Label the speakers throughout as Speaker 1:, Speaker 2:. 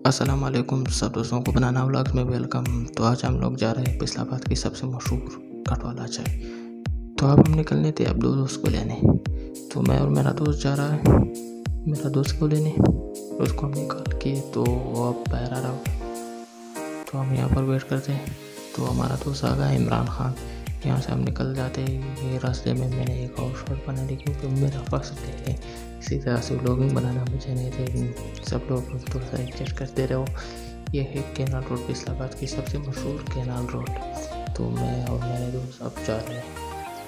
Speaker 1: अस्सलाम वालेकुम सब दोस्तों को बनाना व्लॉग्स में वेलकम। तो आज हम लोग जा रहे हैं फैसलाबाद की सबसे मशहूर कटवाला चाय। तो अब हम निकलने थे अब दो दोस्त को लेने। तो मैं और मेरा दोस्त जा रहा है मेरा दोस्त को लेने। उसको हम निकाल के तो वो अब बाहर आ रहा हो। तो हम यहाँ पर वेट करते हैं। तो हमारा दोस्त आ गया इमरान खान। यहाँ से हम निकल जाते हैं। ये रास्ते में मैंने एक और शॉट बना ली क्योंकि मेरा पास है। इसी तरह से व्लॉगिंग बनाना मुझे नहीं थे। सब लोग थोड़ा सा एडजस्ट करते रहो। ये है कैनाल रोड, फैसलाबाद की सबसे मशहूर कैनाल रोड। तो मैं और मेरे दोस्त अब जा रहे हैं।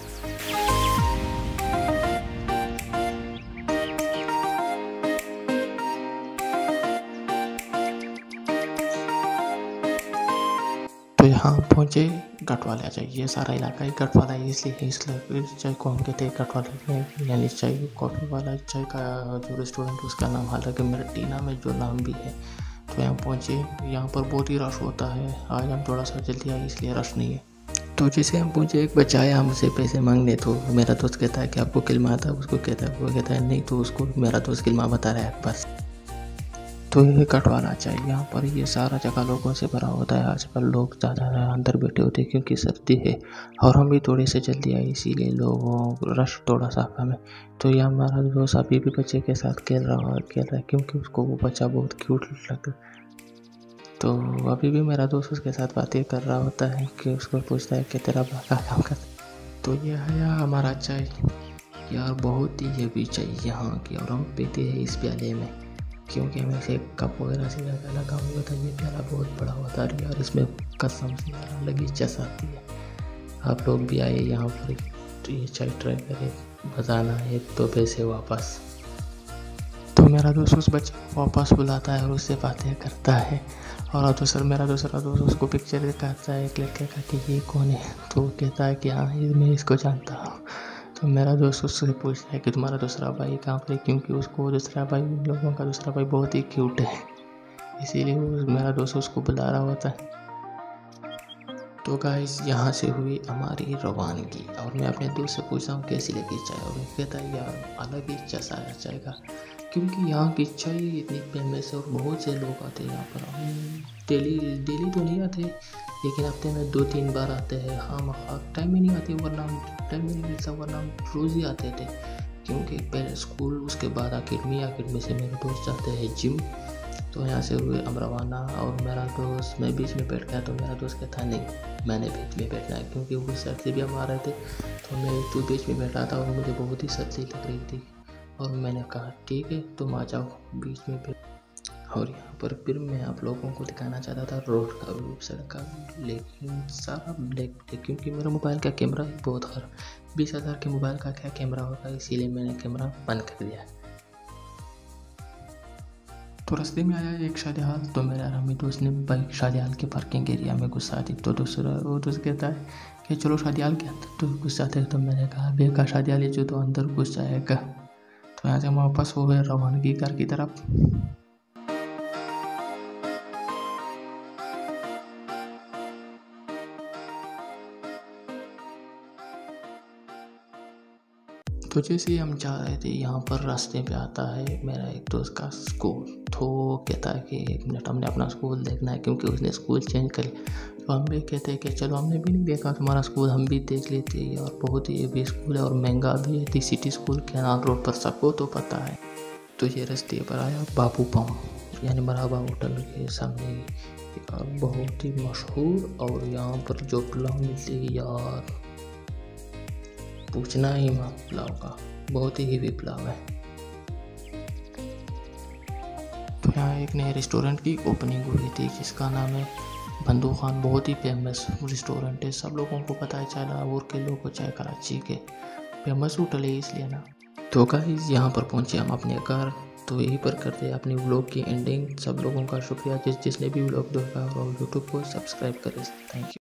Speaker 1: तो यहाँ पहुँचे गटवाला चाय। ये सारा इलाका ही गटवाला है, इसलिए इस चाय को हम कहते हैं गटवाला, यानी चाय कॉफ़ी वाला चाय का जो रेस्टोरेंट उसका नाम, हालांकि मेरा टीना में जो नाम भी है। तो यहाँ पहुँचे। यहाँ पर बहुत ही रश होता है। आज हम थोड़ा सा जल्दी आए इसलिए रश नहीं है। तो जैसे हम पहुँचे एक बच्चा आया हमसे पैसे मांगने। तो मेरा दोस्त कहता है कि आपको किल्मा आता है? उसको कहता है, वो कहता है नहीं। तो उसको मेरा दोस्त किल्मा बता रहा है बस। तो ये कटवाला चाय, यहाँ पर ये सारा जगह लोगों से भरा होता है। आजकल लोग ज़्यादा अंदर बैठे होते हैं क्योंकि सर्दी है और हम भी थोड़े से जल्दी आए, इसीलिए लोगों रश थोड़ा सा कम है। तो ये हमारा दोस्त अभी भी बच्चे के साथ खेल रहा है क्योंकि उसको वो बच्चा बहुत क्यूट लगता है। तो अभी भी मेरा दोस्त उसके साथ बातें कर रहा होता है कि उसको पूछता है कि तेरा बड़ा क्या काम करता। तो ये है हमारा चाय यार, बहुत ही हेवी चाय यहाँ की, और हम पीते हैं इस प्याले में क्योंकि हमें से कप वगैरह से ज़्यादा लगा हुआ था। ये प्याला बहुत बड़ा होता है यार, इसमें कसम से यार अलग ही चस आती है। आप लोग भी आए यहाँ पर तो ये चाय ट्राई करें, बताना एक तो पैसे वापस। तो मेरा दोस्त उस बच्चे को वापस बुलाता है और उससे बातें करता है। और मेरा दूसरा दोस्त उसको पिक्चर दिखाता है एक लड़के का कि ये कौन है। तो वो कहता है कि हाँ मैं इसको जानता हूँ। तो मेरा दोस्त उससे पूछता है कि तुम्हारा दूसरा भाई कहाँ पर है, क्योंकि उसको दूसरा भाई, उन लोगों का दूसरा भाई बहुत ही क्यूट है, इसीलिए मेरा दोस्त उसको बुला रहा होता है। तो गाइस यहाँ से हुई हमारी रवानगी और मैं अपने दोस्त से पूछता हूँ कैसी लगी चाय, और वो कहता है यार अलग ही चस आया चाय का, क्योंकि यहाँ की चाय इतनी फेमस है और बहुत से लोग आते हैं यहाँ पर। हम डेली तो नहीं आते, लेकिन हफ्ते में 2-3 बार आते हैं। हाँ टाइम ही नहीं आती, वरना टाइम ही नहीं मिलता, वरना हम रोज़ ही आते थे क्योंकि पहले स्कूल, उसके बाद अकेडमी से मेरे दोस्त जाते हैं जिम। तो यहाँ से हुए हम रवाना और मेरा दोस्त, मैं बीच में बैठ गया। तो मेरा दोस्त कहता नहीं मैंने बीच में बैठना है, क्योंकि वो सर्दी भी हम आ रहे थे। तो मैं तो बीच में बैठा था और मुझे बहुत ही सर्दी लग रही थी और मैंने कहा ठीक है तुम आ जाओ बीच में बैठ। और यहाँ पर फिर मैं आप लोगों को दिखाना चाहता था रोड का व्यू, सड़क का, लेकिन सारा ब्लैक क्योंकि मेरा मोबाइल का कैमरा बहुत खराब, 20,000 के मोबाइल का क्या कैमरा होगा, इसीलिए मैंने कैमरा बंद कर दिया। तो रास्ते में आया एक शादी हाल। तो मेरा हमें दोस्त ने बाइक शादी हाल के पार्किंग एरिया में घुसा दी। तो वो दोस्त कहता है कि चलो शादी हाल के अंदर तो घुसाते। तो मैंने कहा बेका शादी हाल जो तो अंदर घुस जाएगा। तो यहाँ से हम वापस हो गए रवानगी घर की तरफ। तो जैसे ही हम जा रहे थे यहाँ पर रास्ते पे आता है मेरा एक दोस्त का स्कूल। तो वो कहता है कि 1 मिनट हमने अपना स्कूल देखना है, क्योंकि उसने स्कूल चेंज कर लिया। तो हम भी कहते हैं कि चलो हमने भी नहीं देखा तुम्हारा स्कूल, हम भी देख लेते हैं। और बहुत ही भी स्कूल है और महंगा भी है, the City School Canal Road पर, सबको तो पता है। तो ये रास्ते पर आया बाबू पंप, यानी मरहबा होटल के सामने, बहुत ही मशहूर। और यहाँ पर जो पुलाव मिलती है यार पूछना ही मत, पुलाव का बहुत ही हेवी पुलाव है। तो यहाँ एक नए रेस्टोरेंट की ओपनिंग हुई थी जिसका नाम है बंदू खान। बहुत ही फेमस रेस्टोरेंट है, सब लोगों को पता है। चाय लाहौर के लोगों को, चाय कराची के फेमस होटल है, इसलिए ना। तो गाइस यहाँ पर पहुँचे हम अपने घर। तो यहीं पर करते हैं अपनी व्लॉग की एंडिंग। सब लोगों का शुक्रिया जिसने भी व्लॉग देखा और यूट्यूब को सब्सक्राइब करे। Thank you.